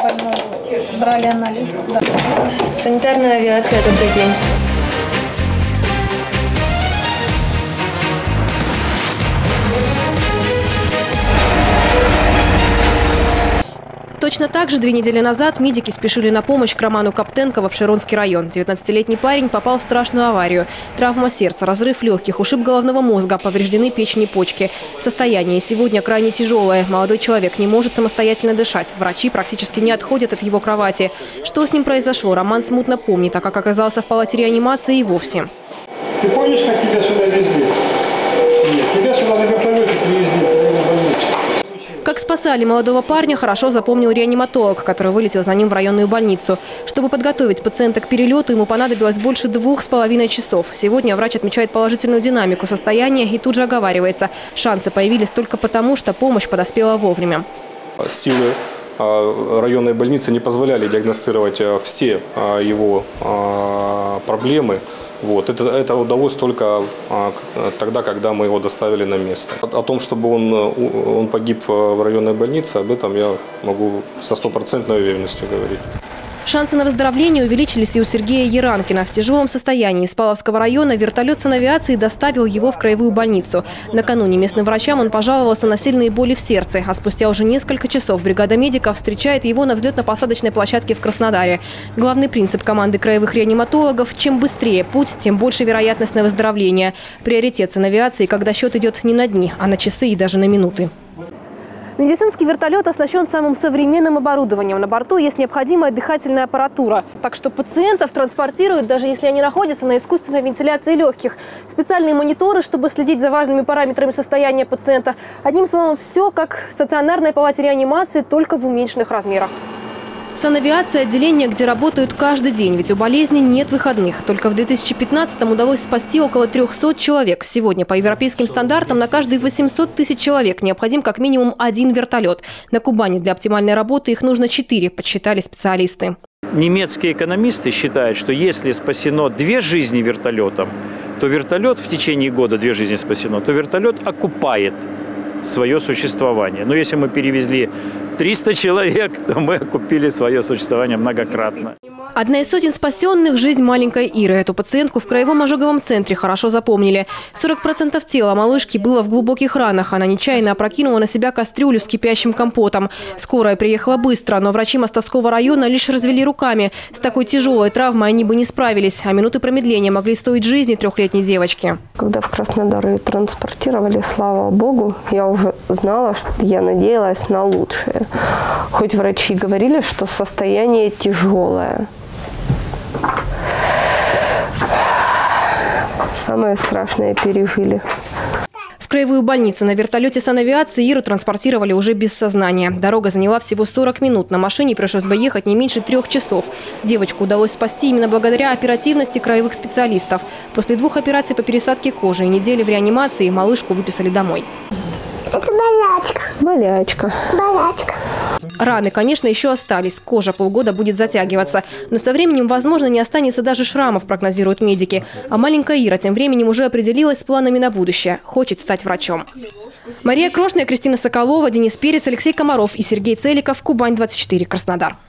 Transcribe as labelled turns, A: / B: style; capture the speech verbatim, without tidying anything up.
A: больную, брали анализ. Да.
B: Санитарная авиация, добрый день.
C: Точно так же две недели назад медики спешили на помощь к Роману Коптенко в Обширонский район. девятнадцатилетний парень попал в страшную аварию. Травма сердца, разрыв легких, ушиб головного мозга, повреждены печень и почки. Состояние сегодня крайне тяжелое. Молодой человек не может самостоятельно дышать. Врачи практически не отходят от его кровати. Что с ним произошло, Роман смутно помнит, а как оказался в палате реанимации и вовсе.
D: Ты помнишь, как тебя сюда везли? Нет, тебя сюда на вертолете привезли.
C: Как спасали молодого парня, хорошо запомнил реаниматолог, который вылетел за ним в районную больницу. Чтобы подготовить пациента к перелету, ему понадобилось больше двух с половиной часов. Сегодня врач отмечает положительную динамику состояния и тут же оговаривается. Шансы появились только потому, что помощь подоспела вовремя.
E: Силы районной больницы не позволяли диагностировать все его проблемы. Вот. Это, это удалось только а, тогда, когда мы его доставили на место. О, о том, чтобы он, он погиб в районной больнице, об этом я могу со стопроцентной уверенностью говорить.
C: Шансы на выздоровление увеличились и у Сергея Еранкина. В тяжелом состоянии из Павловского района вертолет санавиации доставил его в краевую больницу. Накануне местным врачам он пожаловался на сильные боли в сердце, а спустя уже несколько часов бригада медиков встречает его на взлетно-посадочной площадке в Краснодаре. Главный принцип команды краевых реаниматологов – чем быстрее путь, тем больше вероятность на выздоровление. Приоритет санавиации, когда счет идет не на дни, а на часы и даже на минуты. Медицинский вертолет оснащен самым современным оборудованием. На борту есть необходимая дыхательная аппаратура. Так что пациентов транспортируют, даже если они находятся на искусственной вентиляции легких. Специальные мониторы, чтобы следить за важными параметрами состояния пациента. Одним словом, все как в стационарной палате реанимации, только в уменьшенных размерах. Санавиация – отделение, где работают каждый день, ведь у болезни нет выходных. Только в две тысячи пятнадцатом удалось спасти около трёхсот человек. Сегодня по европейским стандартам на каждые восемьсот тысяч человек необходим как минимум один вертолет. На Кубани для оптимальной работы их нужно четыре, подсчитали специалисты.
F: Немецкие экономисты считают, что если спасено две жизни вертолетом, то вертолет в течение года, две жизни спасено, то вертолет окупает свое существование. Но если мы перевезли триста человек, то мы окупили свое существование многократно.
C: Одна из сотен спасенных – жизнь маленькой Иры. Эту пациентку в краевом ожоговом центре хорошо запомнили. сорок процентов тела малышки было в глубоких ранах. Она нечаянно опрокинула на себя кастрюлю с кипящим компотом. Скорая приехала быстро, но врачи Мостовского района лишь развели руками. С такой тяжелой травмой они бы не справились, а минуты промедления могли стоить жизни трехлетней девочки.
B: Когда в Краснодар ее транспортировали, слава богу, я уже знала, что я надеялась на лучшее. Хоть врачи говорили, что состояние тяжелое. Самое страшное пережили.
C: В краевую больницу на вертолете санавиации Иру транспортировали уже без сознания. Дорога заняла всего сорок минут. На машине пришлось бы ехать не меньше трех часов. Девочку удалось спасти именно благодаря оперативности краевых специалистов. После двух операций по пересадке кожи и недели в реанимации малышку выписали домой.
G: Это болячка.
B: Болячка.
G: Болячка.
C: Раны, конечно, еще остались. Кожа полгода будет затягиваться. Но со временем, возможно, не останется даже шрамов, прогнозируют медики. А маленькая Ира тем временем уже определилась с планами на будущее. Хочет стать врачом. Мария Крошная, Кристина Соколова, Денис Перец, Алексей Комаров и Сергей Целиков. Кубань двадцать четыре, Краснодар.